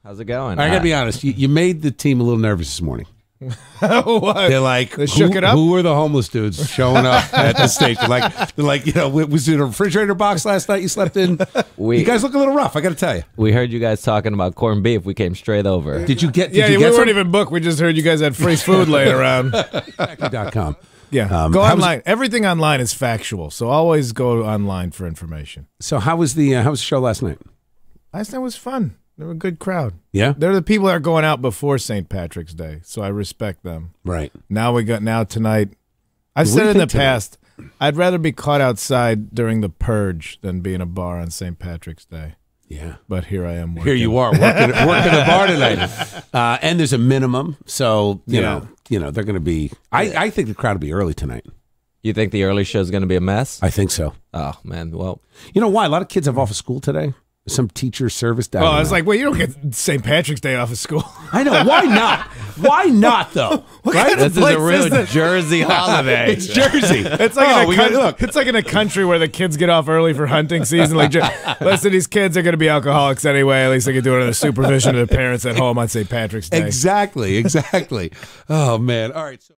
How's it going? I got to be honest. You made the team a little nervous this morning. What? They're like, they shook it up? Who are the homeless dudes showing up at the station? They're like, you know, was it a refrigerator box last night you slept in? You guys look a little rough, I got to tell you. We heard you guys talking about corned beef. We came straight over. Did you get? We weren't even booked. We just heard you guys had free food laying around. Factory.com. Yeah, go online. Everything online is factual, so always go online for information. So how was the show last night? Last night was fun. They were a good crowd. Yeah? They're the people that are going out before St. Patrick's Day, so I respect them. Right. Now tonight, I've said in the past, I'd rather be caught outside during the purge than be in a bar on St. Patrick's Day. Yeah. But here I am working. Here you are, working a bar tonight. And there's a minimum, so, you know, they're going to be, I think the crowd will be early tonight. You think the early show is going to be a mess? I think so. Oh, man, well. You know why? A lot of kids have off of school today. Some teacher service down. Oh, I was like, well, you don't get St. Patrick's Day off of school. I know. Why not? Why not, though? Right? This is a real Jersey holiday. It's Jersey. It's like it's like in a country where the kids get off early for hunting season. Like, listen, these kids are going to be alcoholics anyway. At least they can do it under the supervision of their parents at home on St. Patrick's Day. Exactly. Oh, man. All right. So